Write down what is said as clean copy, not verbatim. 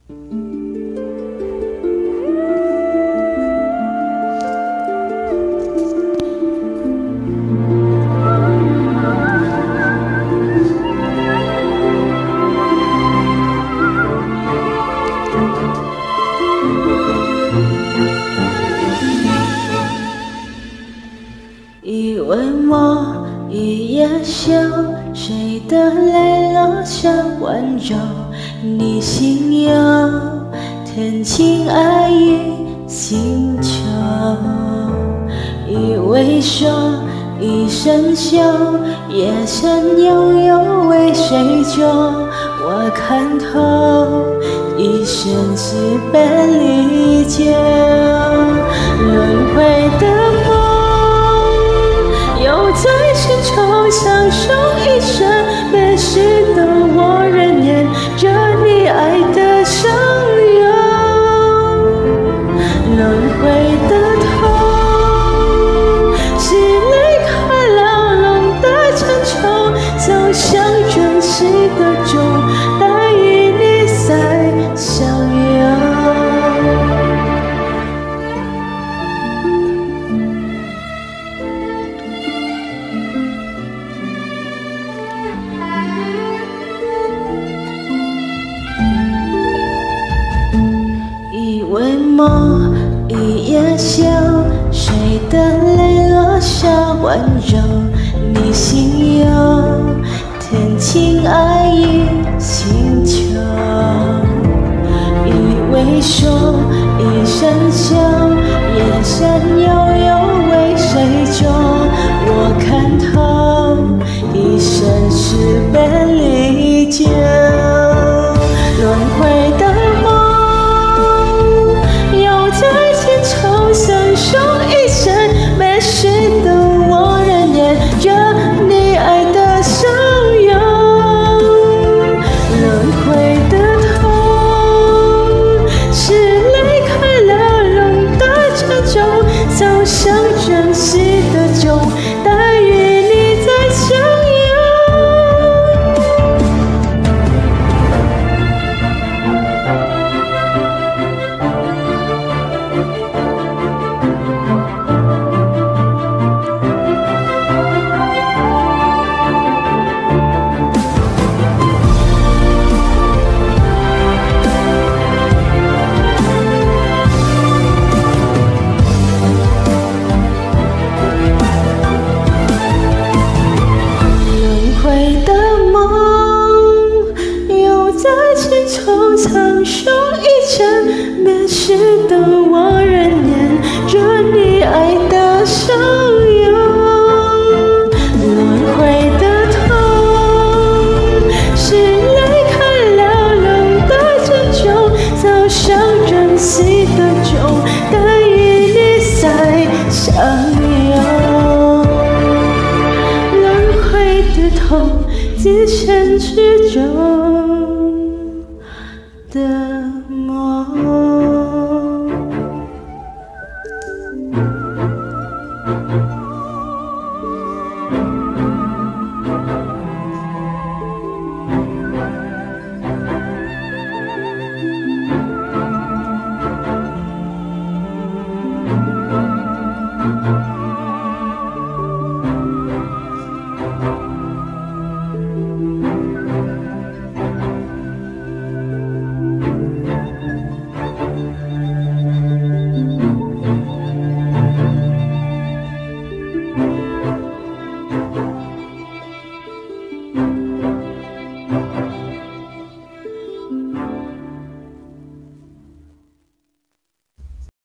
以为我一夜休，谁的泪落下温柔？你心有天晴爱与星球。以为说一生休，夜深悠悠为谁救？我看透一生是被离旧，轮回的又在深处享受一生，没事的我仍念着你爱的相拥。轮回的痛，是离开了龙的苍穹，走向真实的钟，待与你再相拥。以为梦一夜休，谁的泪落下温柔？你心有天晴爱与星球。以为说一生休，夜深悠悠为谁救？我看透一生是被离旧，轮回的享受一生，没事的我仍念着你爱的相拥。轮回的痛，是离开了龙的苍穹，走向真实的钟，待与你再相拥。苍穹一程，没事的我仍念着你爱的相拥。轮回的痛，是离开了龙的苍穹，走向真实的钟，待与你再相拥。轮回的痛，自身之中的梦。